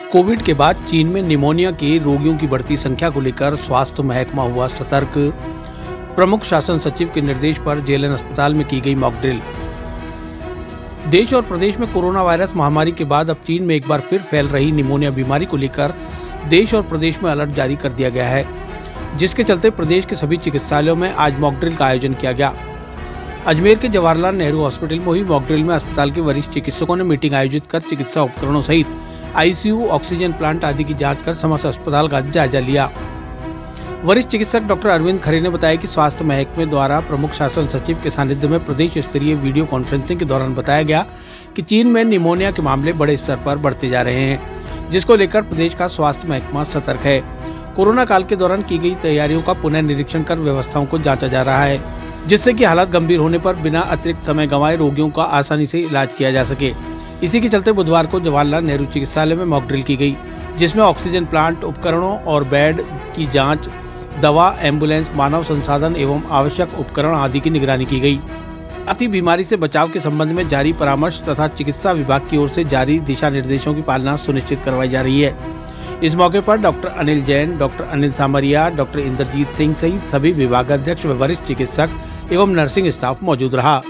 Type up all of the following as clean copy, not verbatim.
Covid के बाद चीन में निमोनिया के रोगियों की बढ़ती संख्या को लेकर स्वास्थ्य महकमा हुआ सतर्क। प्रमुख शासन सचिव के निर्देश पर जेएलएन अस्पताल में की गई मॉक ड्रिल। देश और प्रदेश में कोरोना वायरस महामारी के बाद अब चीन में एक बार फिर फैल रही निमोनिया बीमारी को लेकर देश और प्रदेश में अलर्ट जारी कर दिया गया है, जिसके चलते प्रदेश के सभी चिकित्सालयों में आज मॉक ड्रिल का आयोजन किया गया। अजमेर के जवाहरलाल नेहरू हॉस्पिटल में हुई मॉक ड्रिल में अस्पताल के वरिष्ठ चिकित्सकों ने मीटिंग आयोजित कर चिकित्सा उपकरणों सहित आईसीयू, ऑक्सीजन प्लांट आदि की जांच कर समस्त अस्पताल का जायजा लिया। वरिष्ठ चिकित्सक डॉक्टर अरविंद खरे ने बताया कि स्वास्थ्य महकमे द्वारा प्रमुख शासन सचिव के सानिध्य में प्रदेश स्तरीय वीडियो कॉन्फ्रेंसिंग के दौरान बताया गया कि चीन में निमोनिया के मामले बड़े स्तर पर बढ़ते जा रहे हैं, जिसको लेकर प्रदेश का स्वास्थ्य महकमा सतर्क है। कोरोना काल के दौरान की गई तैयारियों का पुनः निरीक्षण कर व्यवस्थाओं को जांचा जा रहा है, जिससे कि हालात गंभीर होने पर बिना अतिरिक्त समय गंवाए रोगियों का आसानी से इलाज किया जा सके। इसी के चलते बुधवार को जवाहरलाल नेहरू चिकित्सालय में मॉक ड्रिल की गई, जिसमें ऑक्सीजन प्लांट, उपकरणों और बेड की जांच, दवा, एम्बुलेंस, मानव संसाधन एवं आवश्यक उपकरण आदि की निगरानी की गई। साथ ही बीमारी से बचाव के संबंध में जारी परामर्श तथा चिकित्सा विभाग की ओर से जारी दिशा निर्देशों की पालना सुनिश्चित करवाई जा रही है। इस मौके पर doctor Anil Jain, doctor Anil Samariya, doctor Indrajit Singh सहित सभी विभागाध्यक्ष व वरिष्ठ चिकित्सक एवं नर्सिंग स्टाफ मौजूद रहा।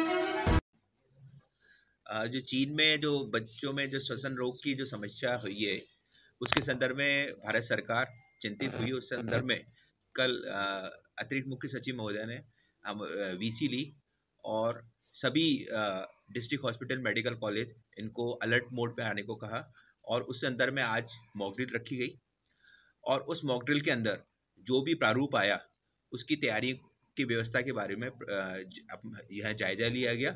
जो चीन में जो बच्चों में जो श्वसन रोग की जो समस्या हुई है, उसके संदर्भ में भारत सरकार चिंतित हुई। उस संदर्भ में कल अतिरिक्त मुख्य सचिव महोदय ने वीसी ली और सभी डिस्ट्रिक्ट हॉस्पिटल, मेडिकल कॉलेज इनको अलर्ट मोड पे आने को कहा और उस संदर्भ में आज मॉक ड्रिल रखी गई। और उस मॉक ड्रिल के अंदर जो भी प्रारूप आया उसकी तैयारी की व्यवस्था के बारे में यह जायजा लिया गया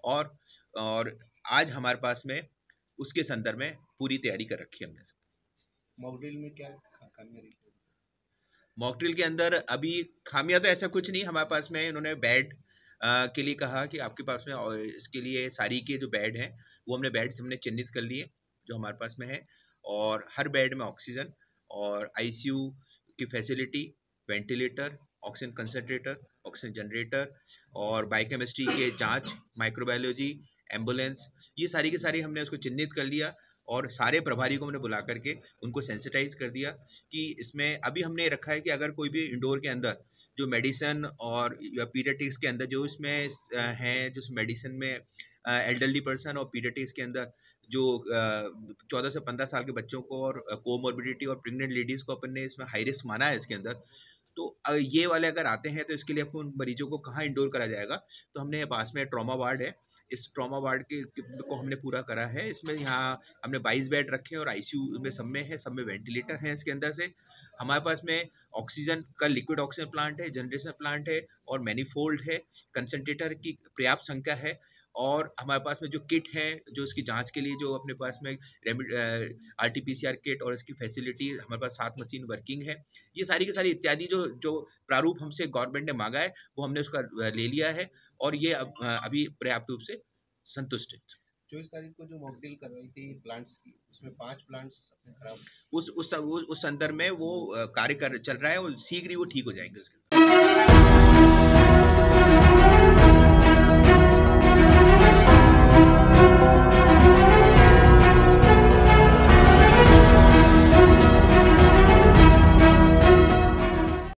और आज हमारे पास में उसके संदर्भ में पूरी तैयारी कर रखी है हमने। मॉक ड्रिल में क्या खामियां रही? मॉक ड्रिल के अंदर अभी खामियां तो ऐसा कुछ नहीं हमारे पास में। इन्होंने बेड के लिए कहा कि आपके पास में, और इसके लिए सारी के जो बेड हैं वो हमने चिन्हित कर लिए जो हमारे पास में है, और हर बेड में ऑक्सीजन और आईसीयू की facility, ventilator, oxygen concentrator, oxygen generator और बायोकेमिस्ट्री के जांच, माइक्रोबायोलॉजी, एम्बुलेंस, ये सारी की सारी हमने उसको चिन्हित कर लिया और सारे प्रभारी को हमने बुला करके उनको सेंसिटाइज कर दिया कि इसमें अभी हमने रखा है कि अगर कोई भी इंडोर के अंदर जो मेडिसिन और या पीडियाट्रिक्स के अंदर जो इसमें हैं, जो मेडिसिन में एल्डरली पर्सन और पीडियाट्रिक्स के अंदर जो 14 से 15 साल के बच्चों को और कोमोर्बिडिटी और प्रेग्नेंट लेडीज़ को अपन ने इसमें हाई रिस्क माना है इसके अंदर, तो ये वाले अगर आते हैं तो इसके लिए आपको उन मरीजों को कहाँ इंडोर करा जाएगा। तो हमने पास में ट्रॉमा वार्ड है, इस ट्रॉमा वार्ड के को हमने पूरा करा है। इसमें यहाँ हमने 22 बेड रखे हैं और आईसीयू में सब में है, सब में वेंटिलेटर हैं। इसके अंदर से हमारे पास में ऑक्सीजन का लिक्विड ऑक्सीजन प्लांट है, जनरेशन प्लांट है और मैनीफोल्ड है, कंसंट्रेटर की पर्याप्त संख्या है और हमारे पास में जो किट है जो इसकी जांच के लिए जो अपने पास में RT-PCR किट और इसकी फैसिलिटी हमारे पास 7 मशीन वर्किंग है। ये सारी की सारी इत्यादि जो प्रारूप हमसे गवर्नमेंट ने मांगा है वो हमने उसका ले लिया है और ये अभी पर्याप्त रूप से संतुष्ट है। 24 तारीख को जो मॉक ड्रिल करवाई थी प्लांट्स की, उसमें 5 प्लांट्स अपने खराब उस संदर्भ में वो कार्य चल रहा है और शीघ्र ही वो ठीक हो जाएंगे।